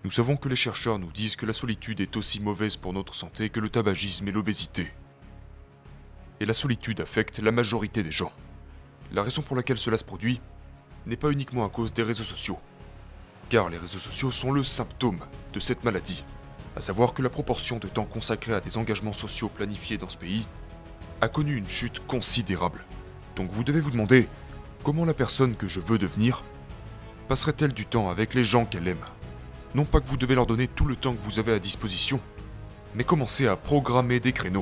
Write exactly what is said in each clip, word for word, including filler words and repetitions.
Nous savons que les chercheurs nous disent que la solitude est aussi mauvaise pour notre santé que le tabagisme et l'obésité. Et la solitude affecte la majorité des gens. La raison pour laquelle cela se produit n'est pas uniquement à cause des réseaux sociaux. Car les réseaux sociaux sont le symptôme de cette maladie. À savoir que la proportion de temps consacré à des engagements sociaux planifiés dans ce pays a connu une chute considérable. Donc vous devez vous demander, comment la personne que je veux devenir passerait-elle du temps avec les gens qu'elle aime? Non pas que vous devez leur donner tout le temps que vous avez à disposition, mais commencez à programmer des créneaux.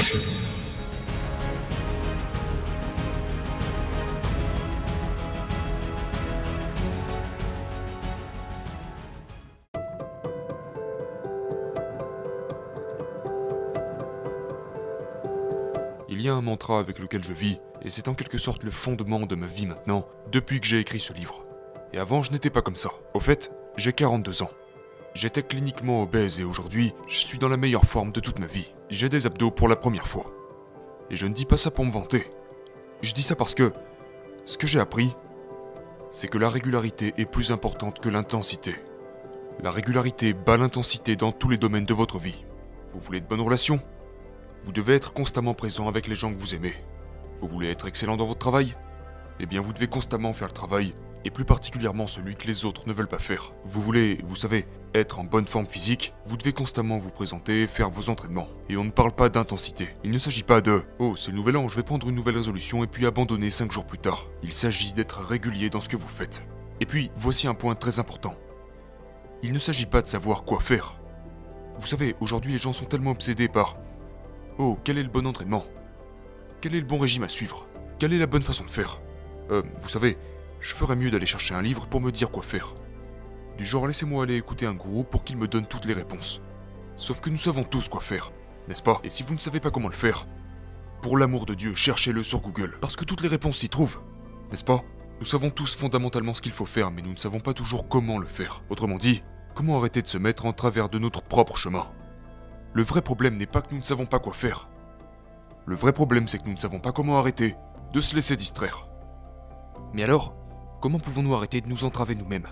Il y a un mantra avec lequel je vis, et c'est en quelque sorte le fondement de ma vie maintenant, depuis que j'ai écrit ce livre. Et avant, je n'étais pas comme ça. Au fait, j'ai quarante-deux ans. J'étais cliniquement obèse et aujourd'hui, je suis dans la meilleure forme de toute ma vie. J'ai des abdos pour la première fois. Et je ne dis pas ça pour me vanter. Je dis ça parce que, ce que j'ai appris, c'est que la régularité est plus importante que l'intensité. La régularité bat l'intensité dans tous les domaines de votre vie. Vous voulez de bonnes relations ? Vous devez être constamment présent avec les gens que vous aimez. Vous voulez être excellent dans votre travail ? Eh bien, vous devez constamment faire le travail, et plus particulièrement celui que les autres ne veulent pas faire. Vous voulez, vous savez, être en bonne forme physique, vous devez constamment vous présenter, faire vos entraînements. Et on ne parle pas d'intensité. Il ne s'agit pas de « Oh, c'est le nouvel an, je vais prendre une nouvelle résolution et puis abandonner cinq jours plus tard ». Il s'agit d'être régulier dans ce que vous faites. Et puis, voici un point très important. Il ne s'agit pas de savoir quoi faire. Vous savez, aujourd'hui les gens sont tellement obsédés par « Oh, quel est le bon entraînement ? Quel est le bon régime à suivre ? Quelle est la bonne façon de faire ? Euh, vous savez, je ferais mieux d'aller chercher un livre pour me dire quoi faire. Du genre, laissez-moi aller écouter un gourou pour qu'il me donne toutes les réponses. Sauf que nous savons tous quoi faire, n'est-ce pas? Et si vous ne savez pas comment le faire, pour l'amour de Dieu, cherchez-le sur Google, parce que toutes les réponses s'y trouvent, n'est-ce pas? Nous savons tous fondamentalement ce qu'il faut faire, mais nous ne savons pas toujours comment le faire. Autrement dit, comment arrêter de se mettre en travers de notre propre chemin? Le vrai problème n'est pas que nous ne savons pas quoi faire. Le vrai problème, c'est que nous ne savons pas comment arrêter de se laisser distraire. Mais alors, comment pouvons-nous arrêter de nous entraver nous-mêmes?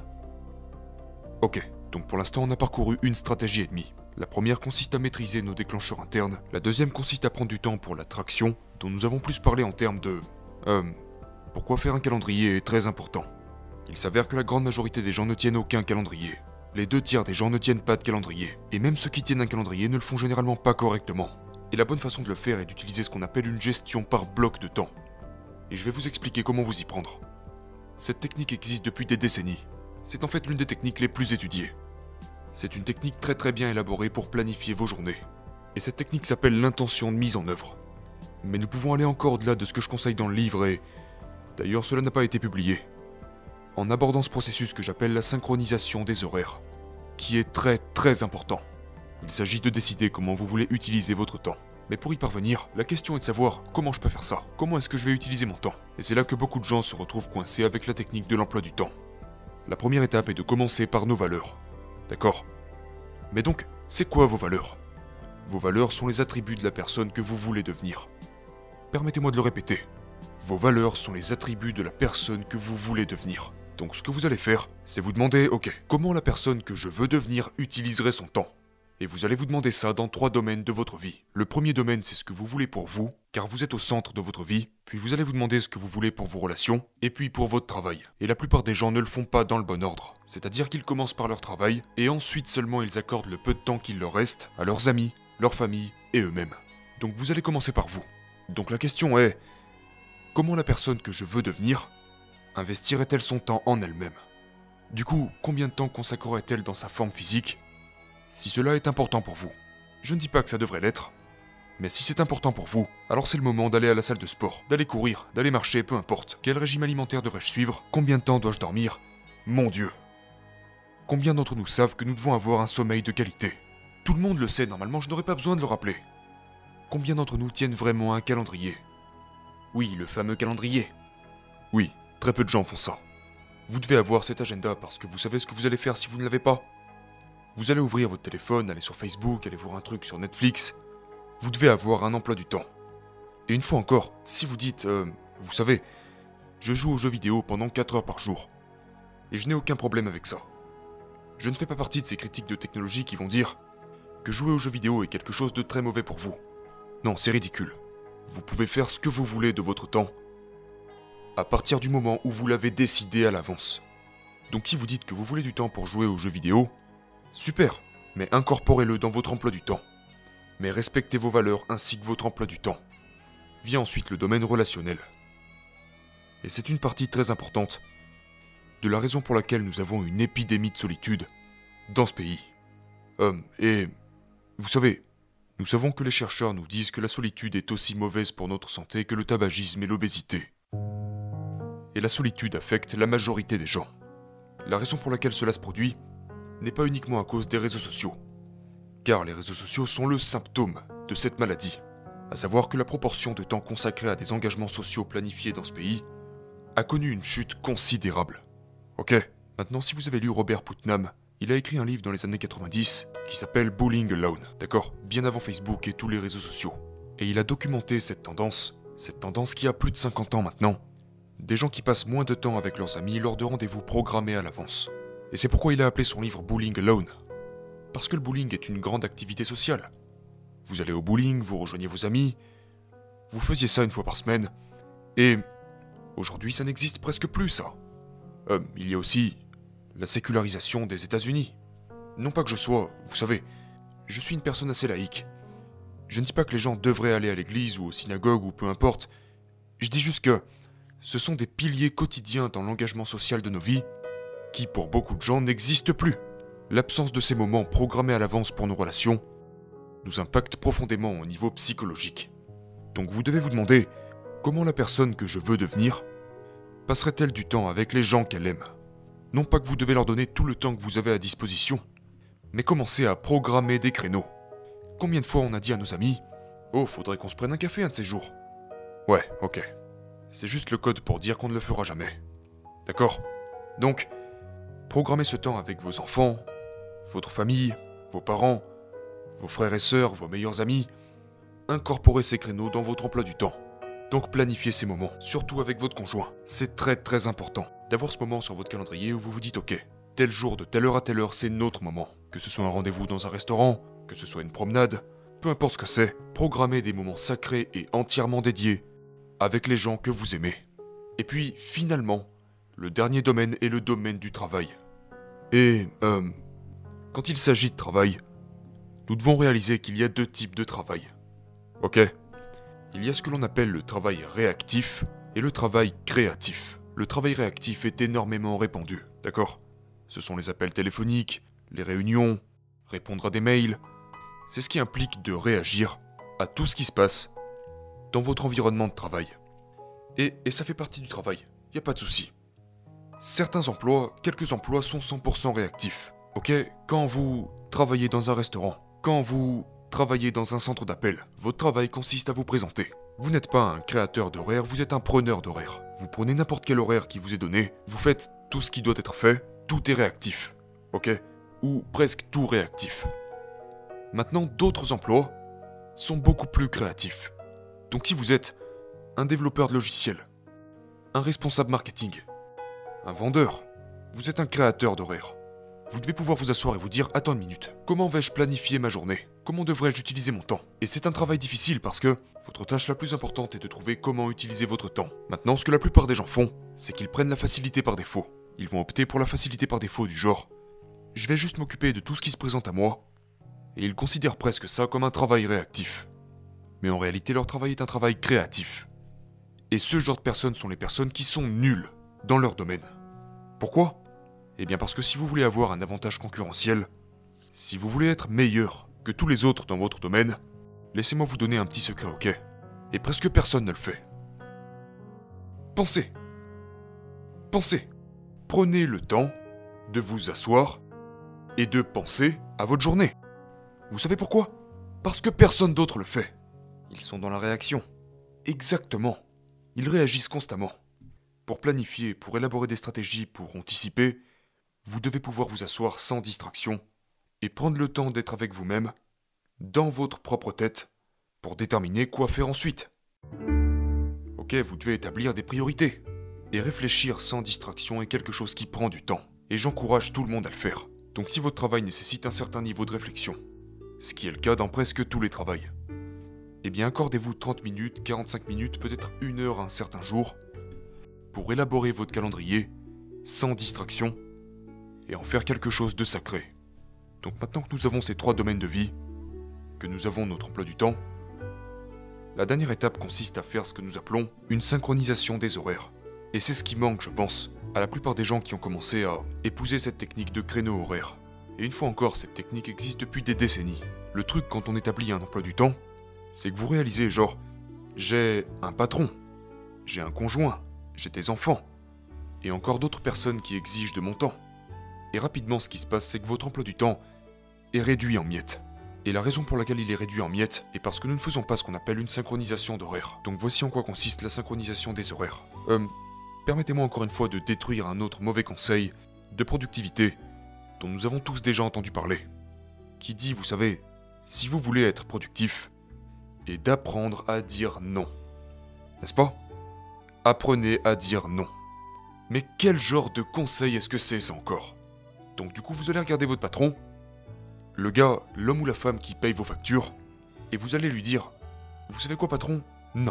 Ok, donc pour l'instant on a parcouru une stratégie et demie. La première consiste à maîtriser nos déclencheurs internes, la deuxième consiste à prendre du temps pour la traction, dont nous avons plus parlé en termes de... Euh... Pourquoi faire un calendrier est très important. Il s'avère que la grande majorité des gens ne tiennent aucun calendrier. Les deux tiers des gens ne tiennent pas de calendrier, et même ceux qui tiennent un calendrier ne le font généralement pas correctement. Et la bonne façon de le faire est d'utiliser ce qu'on appelle une gestion par bloc de temps. Et je vais vous expliquer comment vous y prendre. Cette technique existe depuis des décennies. C'est en fait l'une des techniques les plus étudiées. C'est une technique très très bien élaborée pour planifier vos journées. Et cette technique s'appelle l'intention de mise en œuvre. Mais nous pouvons aller encore au-delà de ce que je conseille dans le livre et... D'ailleurs, cela n'a pas été publié. En abordant ce processus que j'appelle la synchronisation des horaires, qui est très très important. Il s'agit de décider comment vous voulez utiliser votre temps. Mais pour y parvenir, la question est de savoir comment je peux faire ça. Comment est-ce que je vais utiliser mon temps? Et c'est là que beaucoup de gens se retrouvent coincés avec la technique de l'emploi du temps. La première étape est de commencer par nos valeurs. D'accord? Mais donc, c'est quoi vos valeurs? Vos valeurs sont les attributs de la personne que vous voulez devenir. Permettez-moi de le répéter. Vos valeurs sont les attributs de la personne que vous voulez devenir. Donc ce que vous allez faire, c'est vous demander, ok, comment la personne que je veux devenir utiliserait son temps? Et vous allez vous demander ça dans trois domaines de votre vie. Le premier domaine, c'est ce que vous voulez pour vous, car vous êtes au centre de votre vie. Puis vous allez vous demander ce que vous voulez pour vos relations, et puis pour votre travail. Et la plupart des gens ne le font pas dans le bon ordre. C'est-à-dire qu'ils commencent par leur travail, et ensuite seulement ils accordent le peu de temps qu'il leur reste à leurs amis, leur famille et eux-mêmes. Donc vous allez commencer par vous. Donc la question est, comment la personne que je veux devenir investirait-elle son temps en elle-même? Du coup, combien de temps consacrerait-elle dans sa forme physique? Si cela est important pour vous, je ne dis pas que ça devrait l'être, mais si c'est important pour vous, alors c'est le moment d'aller à la salle de sport, d'aller courir, d'aller marcher, peu importe. Quel régime alimentaire devrais-je suivre? Combien de temps dois-je dormir? Mon Dieu! Combien d'entre nous savent que nous devons avoir un sommeil de qualité? Tout le monde le sait, normalement je n'aurais pas besoin de le rappeler. Combien d'entre nous tiennent vraiment un calendrier? Oui, le fameux calendrier. Oui, très peu de gens font ça. Vous devez avoir cet agenda parce que vous savez ce que vous allez faire si vous ne l'avez pas. Vous allez ouvrir votre téléphone, aller sur Facebook, aller voir un truc sur Netflix. Vous devez avoir un emploi du temps. Et une fois encore, si vous dites, euh, vous savez, je joue aux jeux vidéo pendant quatre heures par jour, et je n'ai aucun problème avec ça. Je ne fais pas partie de ces critiques de technologie qui vont dire que jouer aux jeux vidéo est quelque chose de très mauvais pour vous. Non, c'est ridicule. Vous pouvez faire ce que vous voulez de votre temps à partir du moment où vous l'avez décidé à l'avance. Donc si vous dites que vous voulez du temps pour jouer aux jeux vidéo, super, mais incorporez-le dans votre emploi du temps. Mais respectez vos valeurs ainsi que votre emploi du temps. Vient ensuite le domaine relationnel. Et c'est une partie très importante de la raison pour laquelle nous avons une épidémie de solitude dans ce pays. Euh, et vous savez, nous savons que les chercheurs nous disent que la solitude est aussi mauvaise pour notre santé que le tabagisme et l'obésité. Et la solitude affecte la majorité des gens. La raison pour laquelle cela se produit n'est pas uniquement à cause des réseaux sociaux, car les réseaux sociaux sont le symptôme de cette maladie, à savoir que la proportion de temps consacré à des engagements sociaux planifiés dans ce pays a connu une chute considérable. Ok, maintenant si vous avez lu Robert Putnam, il a écrit un livre dans les années quatre-vingt-dix qui s'appelle Bowling Alone, d'accord, bien avant Facebook et tous les réseaux sociaux. Et il a documenté cette tendance, cette tendance qui a plus de cinquante ans maintenant, des gens qui passent moins de temps avec leurs amis lors de rendez-vous programmés à l'avance. Et c'est pourquoi il a appelé son livre Bowling Alone. Parce que le bowling est une grande activité sociale. Vous allez au bowling, vous rejoignez vos amis, vous faisiez ça une fois par semaine, et aujourd'hui ça n'existe presque plus ça. Euh, il y a aussi la sécularisation des États-Unis. Non pas que je sois, vous savez, je suis une personne assez laïque. Je ne dis pas que les gens devraient aller à l'église ou aux synagogues ou peu importe. Je dis juste que ce sont des piliers quotidiens dans l'engagement social de nos vies qui, pour beaucoup de gens, n'existent plus. L'absence de ces moments programmés à l'avance pour nos relations nous impacte profondément au niveau psychologique. Donc vous devez vous demander comment la personne que je veux devenir passerait-elle du temps avec les gens qu'elle aime. Non pas que vous devez leur donner tout le temps que vous avez à disposition, mais commencez à programmer des créneaux. Combien de fois on a dit à nos amis « Oh, faudrait qu'on se prenne un café un de ces jours ?» Ouais, ok. C'est juste le code pour dire qu'on ne le fera jamais. D'accord ? Donc, programmez ce temps avec vos enfants, votre famille, vos parents, vos frères et sœurs, vos meilleurs amis. Incorporez ces créneaux dans votre emploi du temps. Donc planifiez ces moments, surtout avec votre conjoint. C'est très très important d'avoir ce moment sur votre calendrier où vous vous dites « Ok, tel jour de telle heure à telle heure, c'est notre moment. » Que ce soit un rendez-vous dans un restaurant, que ce soit une promenade, peu importe ce que c'est, programmez des moments sacrés et entièrement dédiés avec les gens que vous aimez. Et puis, finalement, le dernier domaine est le domaine du travail. Et, euh, quand il s'agit de travail, nous devons réaliser qu'il y a deux types de travail. Ok ? Il y a ce que l'on appelle le travail réactif et le travail créatif. Le travail réactif est énormément répandu, d'accord ? Ce sont les appels téléphoniques, les réunions, répondre à des mails. C'est ce qui implique de réagir à tout ce qui se passe dans votre environnement de travail. Et, et ça fait partie du travail, y a pas de souci. Certains emplois, quelques emplois sont cent pour cent réactifs. Ok ? Quand vous travaillez dans un restaurant, quand vous travaillez dans un centre d'appel, votre travail consiste à vous présenter. Vous n'êtes pas un créateur d'horaires, vous êtes un preneur d'horaires. Vous prenez n'importe quel horaire qui vous est donné, vous faites tout ce qui doit être fait, tout est réactif. Ok ? Ou presque tout réactif. Maintenant, d'autres emplois sont beaucoup plus créatifs. Donc si vous êtes un développeur de logiciels, un responsable marketing, un vendeur, vous êtes un créateur d'horaires. Vous devez pouvoir vous asseoir et vous dire « Attends une minute, comment vais-je planifier ma journée ? Comment devrais-je utiliser mon temps ?» Et c'est un travail difficile parce que votre tâche la plus importante est de trouver comment utiliser votre temps. Maintenant, ce que la plupart des gens font, c'est qu'ils prennent la facilité par défaut. Ils vont opter pour la facilité par défaut du genre « Je vais juste m'occuper de tout ce qui se présente à moi » et ils considèrent presque ça comme un travail réactif. Mais en réalité, leur travail est un travail créatif. Et ce genre de personnes sont les personnes qui sont nulles dans leur domaine. Pourquoi ? Eh bien parce que si vous voulez avoir un avantage concurrentiel, si vous voulez être meilleur que tous les autres dans votre domaine, laissez-moi vous donner un petit secret, ok ? Et presque personne ne le fait. Pensez. Pensez. Prenez le temps de vous asseoir et de penser à votre journée. Vous savez pourquoi ? Parce que personne d'autre le fait. Ils sont dans la réaction. Exactement. Ils réagissent constamment. Pour planifier, pour élaborer des stratégies, pour anticiper, vous devez pouvoir vous asseoir sans distraction et prendre le temps d'être avec vous-même, dans votre propre tête, pour déterminer quoi faire ensuite. Ok, vous devez établir des priorités. Et réfléchir sans distraction est quelque chose qui prend du temps. Et j'encourage tout le monde à le faire. Donc si votre travail nécessite un certain niveau de réflexion, ce qui est le cas dans presque tous les travails, eh bien accordez-vous trente minutes, quarante-cinq minutes, peut-être une heure un certain jour, pour élaborer votre calendrier, sans distraction, et en faire quelque chose de sacré. Donc maintenant que nous avons ces trois domaines de vie, que nous avons notre emploi du temps, la dernière étape consiste à faire ce que nous appelons une synchronisation des horaires. Et c'est ce qui manque, je pense, à la plupart des gens qui ont commencé à épouser cette technique de créneau horaire. Et une fois encore, cette technique existe depuis des décennies. Le truc quand on établit un emploi du temps, c'est que vous réalisez genre, j'ai un patron, j'ai un conjoint, j'ai des enfants, et encore d'autres personnes qui exigent de mon temps. Et rapidement, ce qui se passe, c'est que votre emploi du temps est réduit en miettes. Et la raison pour laquelle il est réduit en miettes est parce que nous ne faisons pas ce qu'on appelle une synchronisation d'horaires. Donc voici en quoi consiste la synchronisation des horaires. Euh, permettez-moi encore une fois de détruire un autre mauvais conseil de productivité dont nous avons tous déjà entendu parler. Qui dit, vous savez, si vous voulez être productif, et d'apprendre à dire non. N'est-ce pas? Apprenez à dire non. Mais quel genre de conseil est-ce que c'est ça encore? Donc du coup, vous allez regarder votre patron, le gars, l'homme ou la femme qui paye vos factures, et vous allez lui dire, vous savez quoi patron? Non.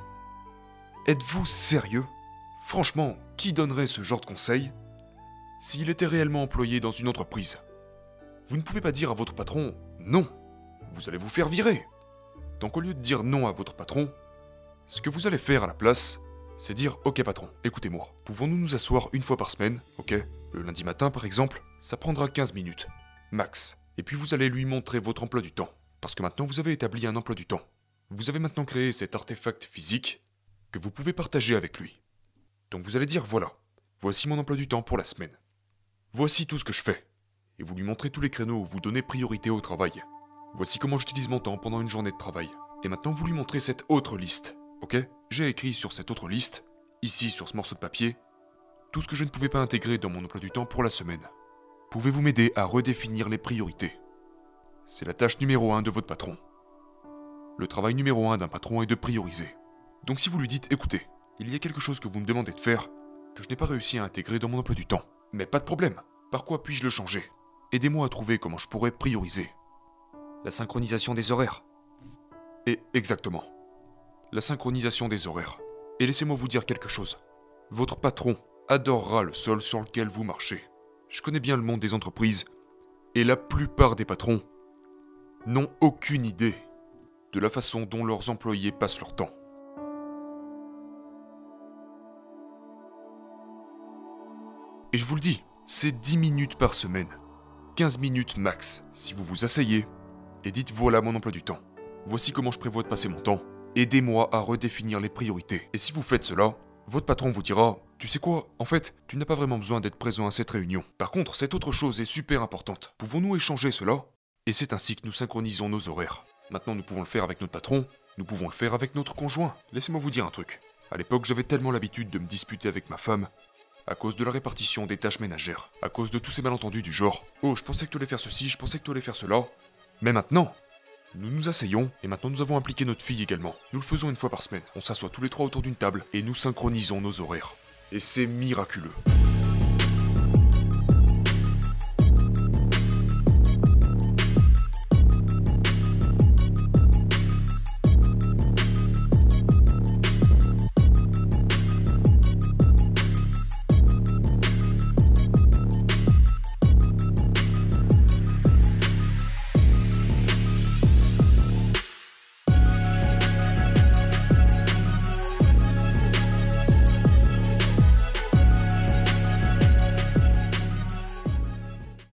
Êtes-vous sérieux? Franchement, qui donnerait ce genre de conseil s'il était réellement employé dans une entreprise? Vous ne pouvez pas dire à votre patron, non, vous allez vous faire virer. Donc au lieu de dire non à votre patron, ce que vous allez faire à la place, c'est dire, ok patron, écoutez-moi, pouvons-nous nous asseoir une fois par semaine, ok? Le lundi matin par exemple, ça prendra quinze minutes, max. Et puis vous allez lui montrer votre emploi du temps. Parce que maintenant vous avez établi un emploi du temps. Vous avez maintenant créé cet artefact physique que vous pouvez partager avec lui. Donc vous allez dire, voilà, voici mon emploi du temps pour la semaine. Voici tout ce que je fais. Et vous lui montrez tous les créneaux où vous donnez priorité au travail. Voici comment j'utilise mon temps pendant une journée de travail. Et maintenant vous lui montrez cette autre liste, ok? J'ai écrit sur cette autre liste, ici sur ce morceau de papier, tout ce que je ne pouvais pas intégrer dans mon emploi du temps pour la semaine. Pouvez-vous m'aider à redéfinir les priorités? C'est la tâche numéro un de votre patron. Le travail numéro un d'un patron est de prioriser. Donc si vous lui dites, écoutez, il y a quelque chose que vous me demandez de faire, que je n'ai pas réussi à intégrer dans mon emploi du temps. Mais pas de problème, par quoi puis-je le changer? Aidez-moi à trouver comment je pourrais prioriser. La synchronisation des horaires. Et exactement. La synchronisation des horaires. Et laissez-moi vous dire quelque chose. Votre patron adorera le sol sur lequel vous marchez. Je connais bien le monde des entreprises, et la plupart des patrons n'ont aucune idée de la façon dont leurs employés passent leur temps. Et je vous le dis, c'est dix minutes par semaine, quinze minutes max, si vous vous asseyez et dites voilà mon emploi du temps. Voici comment je prévois de passer mon temps. Aidez-moi à redéfinir les priorités. Et si vous faites cela, votre patron vous dira, tu sais quoi, en fait, tu n'as pas vraiment besoin d'être présent à cette réunion. Par contre, cette autre chose est super importante. Pouvons-nous échanger cela? Et c'est ainsi que nous synchronisons nos horaires. Maintenant, nous pouvons le faire avec notre patron, nous pouvons le faire avec notre conjoint. Laissez-moi vous dire un truc. À l'époque, j'avais tellement l'habitude de me disputer avec ma femme, à cause de la répartition des tâches ménagères, à cause de tous ces malentendus du genre, oh, je pensais que tu allais faire ceci, je pensais que tu allais faire cela. Mais maintenant, nous nous asseyons, et maintenant nous avons impliqué notre fille également. Nous le faisons une fois par semaine. On s'assoit tous les trois autour d'une table, et nous synchronisons nos horaires. Et c'est miraculeux.